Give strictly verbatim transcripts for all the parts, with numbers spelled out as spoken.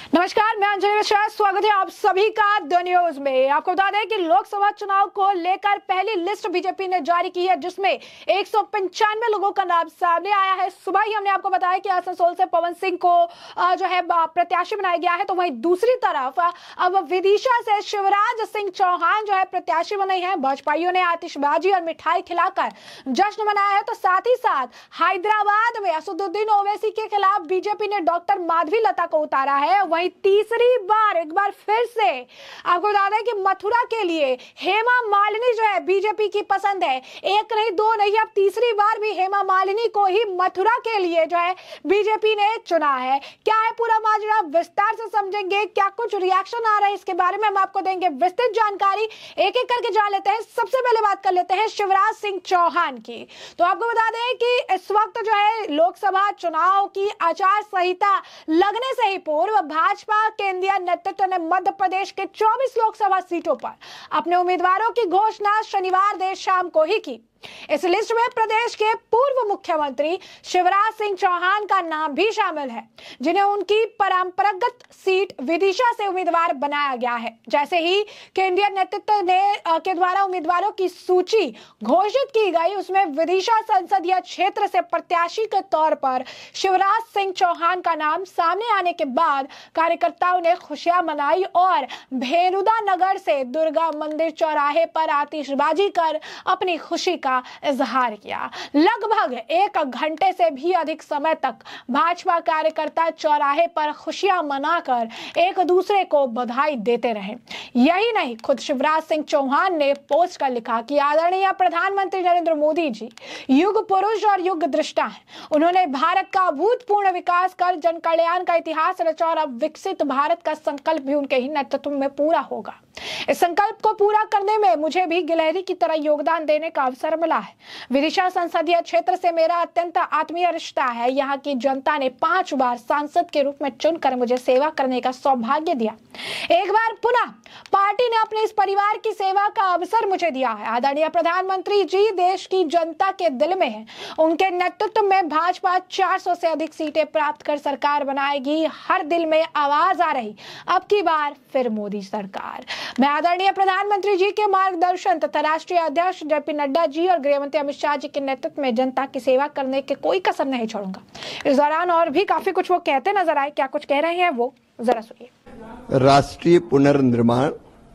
नमस्कार, मैं अंजलि मिश्रा। स्वागत है आप सभी का द न्यूज में। आपको बता दें कि लोकसभा चुनाव को लेकर पहली लिस्ट बीजेपी ने जारी की है, जिसमें एक सौ पंचानवे लोगों का नाम सामने आया है। सुबह ही हमने आपको बताया कि आसनसोल से पवन सिंह को जो है प्रत्याशी बनाया गया है, तो वहीं दूसरी तरफ अब विदिशा से शिवराज सिंह चौहान जो है प्रत्याशी बने हैं। भाजपाइयों ने आतिशबाजी और मिठाई खिलाकर जश्न मनाया है। तो साथ ही साथ हैदराबाद में असदुद्दीन ओवैसी के खिलाफ बीजेपी ने डॉक्टर माधवी लता को उतारा है। वहीं तीसरी बार एक बार फिर से आपको बता दें कि मथुरा के लिए हेमा मालिनी जो है बीजेपी की पसंद है। एक नहीं, दो नहीं, अब तीसरी बार भी हेमा मालिनी को ही मथुरा के लिए जो है बीजेपी ने चुना है। क्या है पूरा माजरा, विस्तार से समझेंगे। क्या कुछ रिएक्शन आ रहा है, इसके बारे में हम आपको देंगे विस्तृत जानकारी। एक एक करके जान लेते हैं। सबसे पहले बात कर लेते हैं शिवराज सिंह चौहान की। तो आपको बता दें कि इस वक्त जो है लोकसभा चुनाव की आचार संहिता लगने से ही पूर्व भाजपा केंद्रीय नेतृत्व ने मध्य प्रदेश के चौबीस लोकसभा सीटों पर अपने उम्मीदवारों की घोषणा शनिवार देर शाम को ही की। इस लिस्ट में प्रदेश के पूर्व मुख्यमंत्री शिवराज सिंह चौहान का नाम भी शामिल है, जिन्हें उनकी परंपरागत सीट विदिशा से उम्मीदवार बनाया गया है। जैसे ही केंद्रीय नेतृत्व ने के द्वारा उम्मीदवारों की सूची घोषित की गई, उसमें विदिशा संसदीय क्षेत्र से प्रत्याशी के तौर पर शिवराज सिंह चौहान का नाम सामने आने के बाद कार्यकर्ताओं ने खुशियां मनाई और भेरुदा नगर से दुर्गा मंदिर चौराहे पर आतिशबाजी कर अपनी खुशी का इजहार किया। लगभग एक घंटे से भी अधिक समय तक भाजपा कार्यकर्ता चौराहे पर खुशियां मनाकर एक दूसरे को बधाई देते रहे। यही नहीं, खुद शिवराज सिंह चौहान ने पोस्ट कर लिखा कि आदरणीय प्रधानमंत्री नरेंद्र मोदी जी युग पुरुष और युग दृष्टा हैं। उन्होंने भारत का अभूतपूर्व विकास कर जन कल्याण का इतिहास रचा और अब विकसित भारत का संकल्प भी उनके ही नेतृत्व में पूरा होगा। इस संकल्प को पूरा करने में मुझे भी गिलहरी की तरह योगदान देने का अवसर मिला है। विदिशा संसदीय क्षेत्र से मेरा अत्यंत आत्मीय रिश्ता है। यहाँ की जनता ने पांच बार सांसद के रूप में चुनकर मुझे सेवा करने का सौभाग्य दिया। एक बार पुनः पार्टी ने अपने इस परिवार की सेवा का अवसर मुझे दिया है। आदरणीय प्रधानमंत्री जी देश की जनता के दिल में है। उनके नेतृत्व में भाजपा चार सौ से अधिक सीटें प्राप्त कर सरकार बनाएगी। हर दिल में आवाज आ रही, अब की बार फिर मोदी सरकार। मैं आदरणीय प्रधानमंत्री जी के मार्गदर्शन तथा राष्ट्रीय अध्यक्ष जेपी नड्डा जी और गृहमंत्री अमित शाह जी के नेतृत्व में जनता की सेवा करने के कोई कसर नहीं छोड़ूंगा। इस दौरान और भी काफी कुछ वो कहते नजर आए। क्या कुछ कह रहे हैं वो जरा सुनिए। राष्ट्रीय पुनर्निर्माण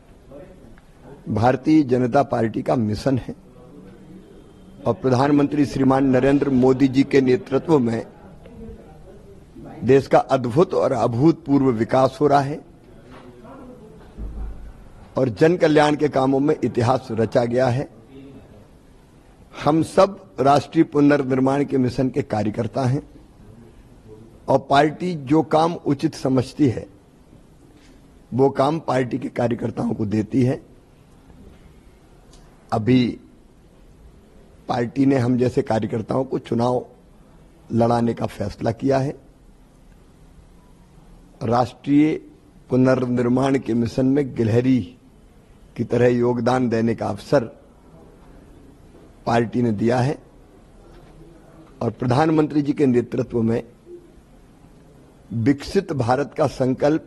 भारतीय जनता पार्टी का मिशन है और प्रधानमंत्री श्रीमान नरेंद्र मोदी जी के नेतृत्व में देश का अद्भुत और अभूतपूर्व विकास हो रहा है और जन कल्याण के कामों में इतिहास रचा गया है। हम सब राष्ट्रीय पुनर्निर्माण के मिशन के कार्यकर्ता हैं और पार्टी जो काम उचित समझती है वो काम पार्टी के कार्यकर्ताओं को देती है। अभी पार्टी ने हम जैसे कार्यकर्ताओं को चुनाव लड़ाने का फैसला किया है। राष्ट्रीय पुनर्निर्माण के मिशन में गिलहरी की तरह योगदान देने का अवसर पार्टी ने दिया है और प्रधानमंत्री जी के नेतृत्व में विकसित भारत का संकल्प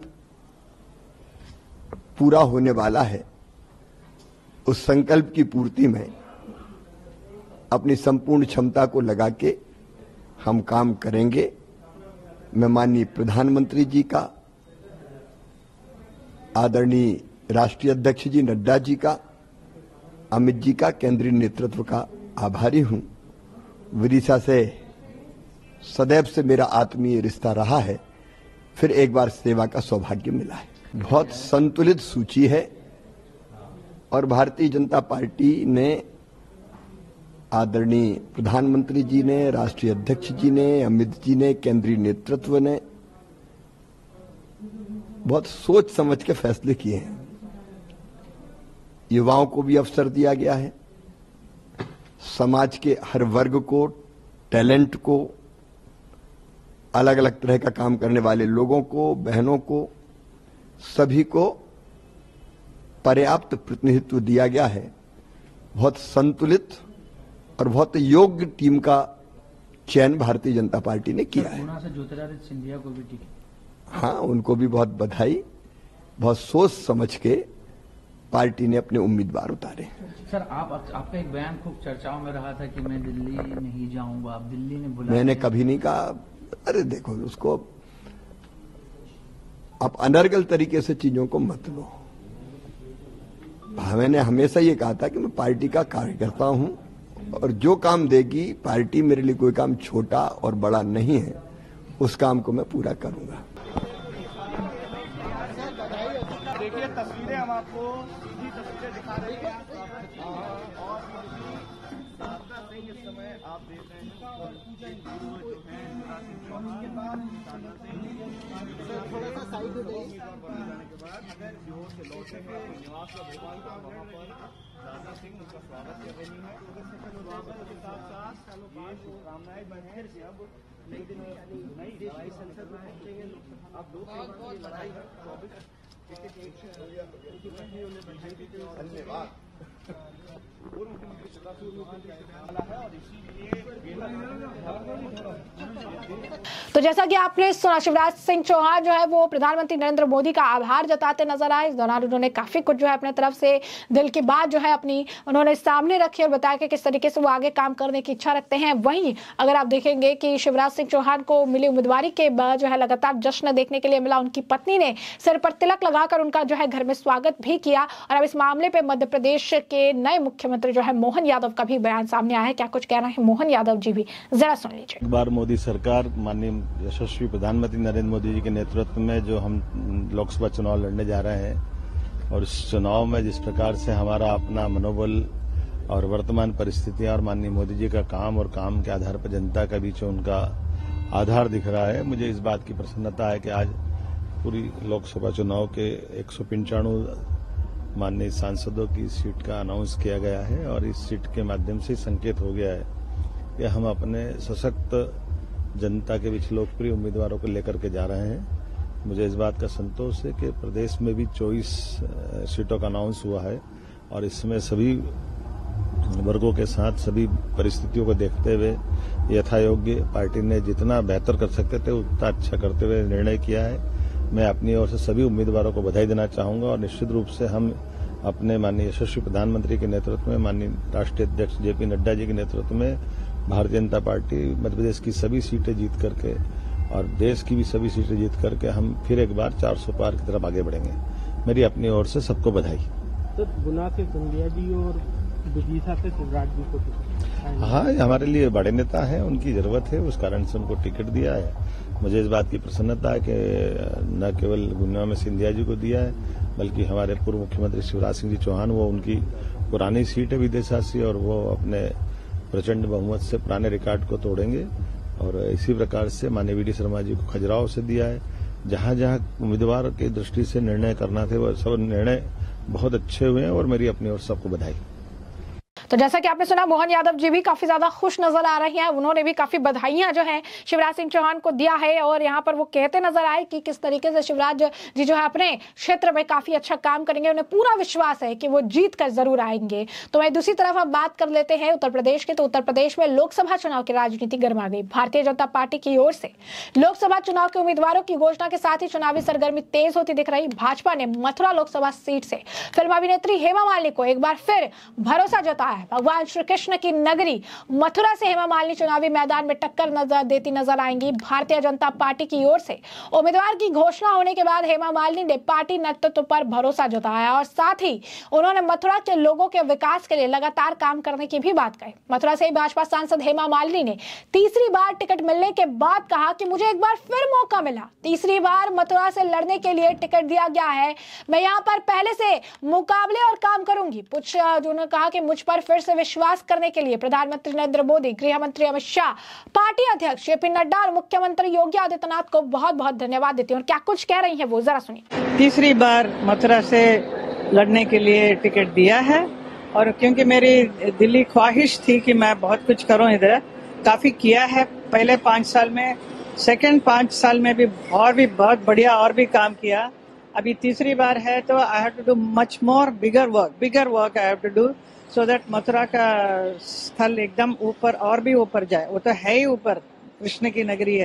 पूरा होने वाला है। उस संकल्प की पूर्ति में अपनी संपूर्ण क्षमता को लगा के हम काम करेंगे। मैं माननीय प्रधानमंत्री जी का, आदरणीय राष्ट्रीय अध्यक्ष जी नड्डा जी का, अमित जी का, केंद्रीय नेतृत्व का आभारी हूं। विदिशा से सदैव से मेरा आत्मीय रिश्ता रहा है। फिर एक बार सेवा का सौभाग्य मिला है। बहुत संतुलित सूची है और भारतीय जनता पार्टी ने, आदरणीय प्रधानमंत्री जी ने, राष्ट्रीय अध्यक्ष जी ने, अमित जी ने, केंद्रीय नेतृत्व ने बहुत सोच समझ के फैसले किए हैं। युवाओं को भी अवसर दिया गया है। समाज के हर वर्ग को, टैलेंट को, अलग अलग तरह का काम करने वाले लोगों को, बहनों को, सभी को पर्याप्त प्रतिनिधित्व दिया गया है। बहुत संतुलित और बहुत योग्य टीम का चयन भारतीय जनता पार्टी ने किया है। से ज्योतिरादित्य सिंधिया को भी टिकट हाँ, उनको भी बहुत बधाई। बहुत सोच समझ के पार्टी ने अपने उम्मीदवार उतारे। सर, आप आपका एक बयान खूब चर्चाओं में रहा था कि मैं दिल्ली नहीं जाऊंगा, आप दिल्ली ने बुलाया। मैंने कभी नहीं कहा। अरे देखो, उसको आप अनर्गल तरीके से चीजों को मत लो। मैंने हमेशा ये कहा था कि मैं पार्टी का कार्यकर्ता हूं और जो काम देगी पार्टी, मेरे लिए कोई काम छोटा और बड़ा नहीं है, उस काम को मैं पूरा करूंगा। देखिए तस्वीरें हम आपको सीधी तस्वीरें दिखा रहे हैं और शारदा सिंह इस समय आप देख रहे हैं जो है थोड़ा सा साइड हो जाने के बाद अगर जोर से लौटे हैं निवास का भोपाल का, वहाँ पर शारदा सिंह उनका स्वागत कर रही है। स्वागत के साथ साथ ये शुभकामनाएं बंधेर से अब नई दिन नई नई संसद में पहुंचेंगे। अब दो लड़ाई है चौबीस धन्यवाद। पूर्व मुख्यमंत्री शिवराज सिंह चौहान है और इसीलिए तो जैसा कि आपने सुना, शिवराज सिंह चौहान जो है वो प्रधानमंत्री नरेंद्र मोदी का आभार जताते नजर आए। इस दौरान उन्होंने काफी कुछ जो है अपने तरफ से दिल की बात जो है अपनी उन्होंने सामने रखी और बताया कि किस तरीके से वो आगे काम करने की इच्छा रखते हैं। वहीं अगर आप देखेंगे कि शिवराज सिंह चौहान को मिली उम्मीदवारी के बाद जो है लगातार जश्न देखने के लिए मिला। उनकी पत्नी ने सिर पर तिलक लगाकर उनका जो है घर में स्वागत भी किया। और अब इस मामले पर मध्य प्रदेश के नए मुख्यमंत्री जो है मोहन यादव का भी बयान सामने आया है। क्या कुछ कहना है मोहन यादव जी भी, जरा सुन लीजिए। एक बार मोदी सरकार, माननीय यशस्वी प्रधानमंत्री नरेंद्र मोदी जी के नेतृत्व में जो हम लोकसभा चुनाव लड़ने जा रहे हैं और इस चुनाव में जिस प्रकार से हमारा अपना मनोबल और वर्तमान परिस्थितियां और माननीय मोदी जी का काम और काम के आधार पर जनता के बीच उनका आधार दिख रहा है, मुझे इस बात की प्रसन्नता है कि आज पूरी लोकसभा चुनाव के एक सौ पंचानवे माननीय सांसदों की सीट का अनाउंस किया गया है और इस सीट के माध्यम से संकेत हो गया है कि हम अपने सशक्त जनता के बीच लोकप्रिय उम्मीदवारों को लेकर के जा रहे हैं। मुझे इस बात का संतोष है कि प्रदेश में भी चौबीस सीटों का अनाउंस हुआ है और इसमें सभी वर्गों के साथ सभी परिस्थितियों को देखते हुए यथायोग्य पार्टी ने जितना बेहतर कर सकते थे उतना अच्छा करते हुए निर्णय किया है। मैं अपनी ओर से सभी उम्मीदवारों को बधाई देना चाहूंगा और निश्चित रूप से हम अपने माननीय यशस्वी प्रधानमंत्री के नेतृत्व में, माननीय राष्ट्रीय अध्यक्ष जेपी नड्डा जी के नेतृत्व में भारतीय जनता पार्टी मध्य प्रदेश की सभी सीटें जीत करके और देश की भी सभी सीटें जीत करके हम फिर एक बार चार सौ पार की तरफ आगे बढ़ेंगे। मेरी अपनी ओर से सबको बधाई। तो गुना से सिंधिया जी और विदिशा से शिवराज जी को, हाँ, हमारे लिए बड़े नेता हैं, उनकी जरूरत है, उस कारण से उनको टिकट दिया है। मुझे इस बात की प्रसन्नता है कि न केवल गुना में सिंधिया जी को दिया है बल्कि हमारे पूर्व मुख्यमंत्री शिवराज सिंह जी चौहान, वो उनकी पुरानी सीट है विदिशा से और वो अपने प्रचंड बहुमत से पुराने रिकॉर्ड को तोड़ेंगे। और इसी प्रकार से माननीय वी डी शर्मा जी को खजुराहो से दिया है। जहां जहां उम्मीदवार की दृष्टि से निर्णय करना थे वो सब निर्णय बहुत अच्छे हुए हैं और मेरी अपनी ओर सबको बधाई। तो जैसा कि आपने सुना, मोहन यादव जी भी काफी ज्यादा खुश नजर आ रही हैं। उन्होंने भी काफी बधाइयां जो हैं शिवराज सिंह चौहान को दिया है और यहाँ पर वो कहते नजर आए कि किस तरीके से शिवराज जी जो है अपने क्षेत्र में काफी अच्छा काम करेंगे। उन्हें पूरा विश्वास है कि वो जीत कर जरूर आएंगे। तो वहीं दूसरी तरफ हम बात कर लेते हैं उत्तर प्रदेश की। तो उत्तर प्रदेश में लोकसभा चुनाव की राजनीति गर्मा गई। भारतीय जनता पार्टी की ओर से लोकसभा चुनाव के उम्मीदवारों की घोषणा के साथ ही चुनावी सरगर्मी तेज होती दिख रही। भाजपा ने मथुरा लोकसभा सीट से फिल्म अभिनेत्री हेमा मालिनी को एक बार फिर भरोसा जताया है। भगवान श्री कृष्ण की नगरी मथुरा से हेमा मालिनी चुनावी मैदान में टक्कर नजर देती नजर आएंगी। भारतीय जनता पार्टी की ओर से उम्मीदवार की घोषणा होने के बाद हेमा मालिनी ने पार्टी नेतृत्व पर भरोसा जताया और साथ ही उन्होंने मथुरा के लोगों के विकास के लिए लगातार काम करने की भी बात कही। मथुरा से भाजपा सांसद हेमा मालिनी ने तीसरी बार टिकट मिलने के बाद कहा कि मुझे एक बार फिर मौका मिला, तीसरी बार मथुरा से लड़ने के लिए टिकट दिया गया है, मैं यहाँ पर पहले से मुकाबले और काम करूंगी। कुछ उन्होंने कहा कि मुझ पर फिर से विश्वास करने के लिए प्रधानमंत्री नरेंद्र मोदी, गृह मंत्री अमित शाह, पार्टी अध्यक्ष जेपी नड्डा और मुख्यमंत्री योगी आदित्यनाथ को बहुत बहुत धन्यवाद देती हूँ। और क्या कुछ कह रही है वो जरा सुनिए। तीसरी बार मथुरा से लड़ने के लिए टिकट दिया है और क्योंकि मेरी दिली ख्वाहिश थी कि मैं बहुत कुछ करूं, इधर काफी किया है पहले पांच साल में, सेकंड पांच साल में भी और भी बहुत बढ़िया और भी काम किया। अभी तीसरी बार है तो I have to do much more bigger work bigger work I have to do so that Mathura का स्थल एकदम ऊपर और भी ऊपर जाए। वो तो है ही ऊपर, कृष्ण की नगरी है,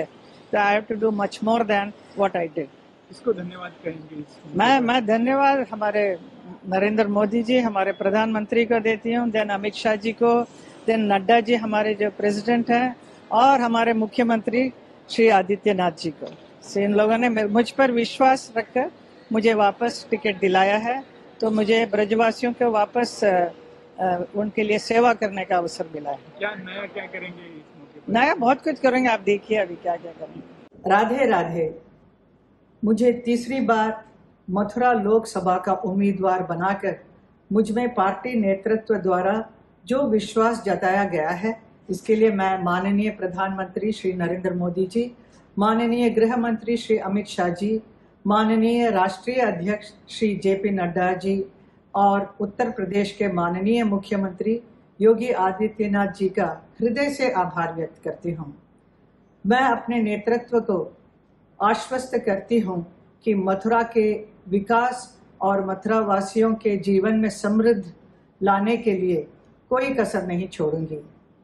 I have to do much more than what I did. इसको धन्यवाद कहेंगे इस मैं मैं धन्यवाद हमारे नरेंद्र मोदी जी, हमारे प्रधानमंत्री को देती हूँ, देन अमित शाह जी को, देन नड्डा जी हमारे जो प्रेसिडेंट हैं, और हमारे मुख्यमंत्री श्री आदित्यनाथ जी को। से इन लोगों ने मुझ पर विश्वास रखकर मुझे वापस टिकट दिलाया है, तो मुझे ब्रजवासियों को वापस आ, आ, उनके लिए सेवा करने का अवसर मिला है। क्या नया क्या करेंगे इस मौके पर? नया बहुत कुछ करेंगे, आप देखिए अभी क्या क्या करेंगे। राधे राधे। मुझे तीसरी बार मथुरा लोकसभा का उम्मीदवार बनाकर मुझ में पार्टी नेतृत्व द्वारा जो विश्वास जताया गया है, इसके लिए मैं माननीय प्रधानमंत्री श्री नरेंद्र मोदी जी, माननीय गृह मंत्री श्री अमित शाह जी, माननीय राष्ट्रीय अध्यक्ष श्री जेपी नड्डा जी और उत्तर प्रदेश के माननीय मुख्यमंत्री योगी आदित्यनाथ जी का हृदय से आभार व्यक्त करती हूँ। मैं अपने नेतृत्व को आश्वस्त करती हूँ कि मथुरा के विकास और मथुरा वासियों के जीवन में समृद्धि लाने के लिए कोई कसर नहीं छोड़ूंगी।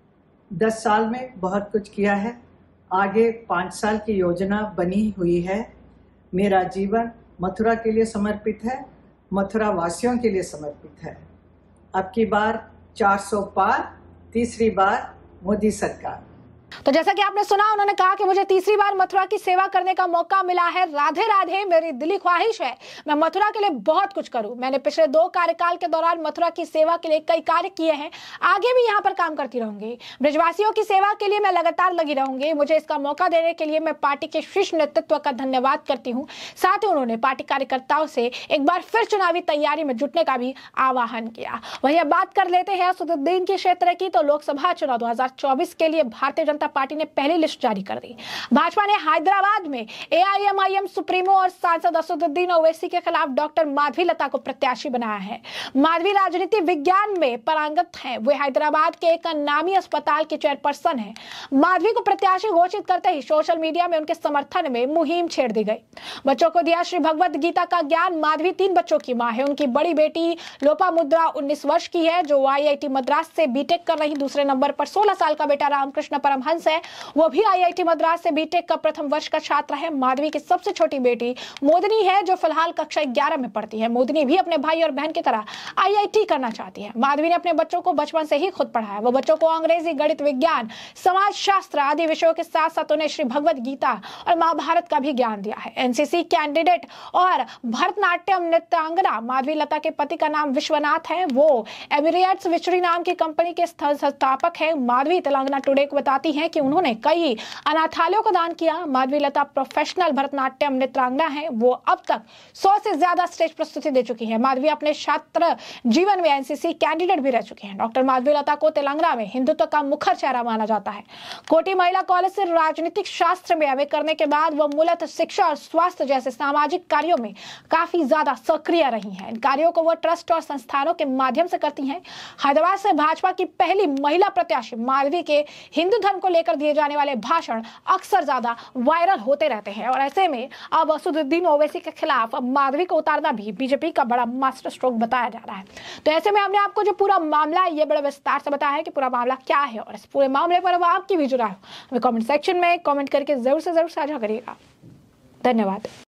दस साल में बहुत कुछ किया है, आगे पाँच साल की योजना बनी हुई है। मेरा जीवन मथुरा के लिए समर्पित है, मथुरा वासियों के लिए समर्पित है। अब की बार चार सौ पार, तीसरी बार मोदी सरकार। तो जैसा कि आपने सुना, उन्होंने कहा कि मुझे तीसरी बार मथुरा की सेवा करने का मौका मिला है। राधे राधे, मेरी दिली ख्वाहिश है मैं मथुरा के लिए बहुत कुछ करूं। मैंने पिछले दो कार्यकाल के दौरान मथुरा की सेवा के लिए कई कार्य किए हैं, आगे भी यहां पर काम करती रहूंगी। ब्रजवासियों की सेवा के लिए मैं लगातार लगी रहूंगी। मुझे इसका मौका देने के लिए मैं पार्टी के शीर्ष नेतृत्व का धन्यवाद करती हूँ। साथ ही उन्होंने पार्टी कार्यकर्ताओं से एक बार फिर चुनावी तैयारी में जुटने का भी आह्वान किया। वहीं अब बात कर लेते हैं असदुद्दीन के क्षेत्र की। तो लोकसभा चुनाव दो हजार चौबीस के लिए भारतीय जनता पार्टी ने पहली लिस्ट जारी कर दी। भाजपा ने हैदराबाद में एआईएमआईएम सुप्रीमो और सांसद असदुद्दीन ओवैसी के खिलाफ डॉक्टर माधवी लता को प्रत्याशी बनाया है। माधवी राजनीति विज्ञान में पारंगत हैं। वे हैदराबाद के एक नामी अस्पताल के चेयरपर्सन हैं। माधवी को प्रत्याशी घोषित करते ही सोशल मीडिया में उनके समर्थन में मुहिम छेड़ दी गई। बच्चों को दिया श्री भगवत गीता का ज्ञान। माधवी तीन बच्चों की मां है। उनकी बड़ी बेटी लोपामुद्रा उन्नीस वर्ष की है, जो आईआईटी मद्रास से बीटेक कर रही। दूसरे नंबर पर सोलह साल का बेटा रामकृष्ण परमहंस है, वो भी आईआईटी मद्रास से बीटेक का प्रथम वर्ष का छात्र है। माधवी की सबसे छोटी बेटी मोदिनी है, जो फिलहाल कक्षा ग्यारह में पढ़ती है। मोदिनी भी अपने भाई और बहन की तरह आईआईटी करना चाहती है। माधवी ने अपने बच्चों को बचपन से ही खुद पढ़ाया। वो बच्चों को अंग्रेजी, गणित, विज्ञान, समाज शास्त्र आदि विषयों के साथ साथ उन्हें श्री भगवत गीता और महाभारत का भी ज्ञान दिया है। एनसीसी कैंडिडेट और भरतनाट्यम नृत्यांगना माधवी लता के पति का नाम विश्वनाथ है। वो एमिरेट्स विचरी नाम की कंपनी के संस्थापक है। माधवी तेलंगाना टुडे को बताती है कि उन्होंने कई अनाथालयों का दान किया। माधवी लता प्रोफेशनल भरतनाट्यम नृत्यांगना है। वो अब तक सौ से ज्यादा स्टेज प्रस्तुति दे चुकी है। माधवी अपने छात्र जीवन में एनसीसी कैंडिडेट भी रह चुके हैं। डॉक्टर माधवी लता को तेलंगाना में हिंदुत्व का मुखर चेहरा माना जाता है। कोटी महिला कॉलेज से राजनीतिक शास्त्र में एमए करने के बाद वो मूलतः शिक्षा और स्वास्थ्य जैसे सामाजिक कार्यों में काफी ज्यादा सक्रिय रही हैं। इन कार्यों को वो ट्रस्ट और संस्थानों के माध्यम से करती हैं। हैदराबाद से भाजपा की पहली महिला प्रत्याशी माधवी के हिंदू धर्म को लेकर दिए जाने वाले भाषण अक्सर ज्यादा वायरल होते रहते हैं, और ऐसे में अब असदुद्दीन ओवैसी के खिलाफ माधवी को उतारना भी बीजेपी का बड़ा मास्टर स्ट्रोक बताया जा रहा है। तो ऐसे में हमने आपको जो पूरा मामला है ये बड़े विस्तार से बताया है कि पूरा मामला क्या है, और इस पूरे मामले पर आपकी भी जुड़ा है हमें कमेंट सेक्शन में कमेंट करके जरूर से जरूर साझा करिएगा। धन्यवाद।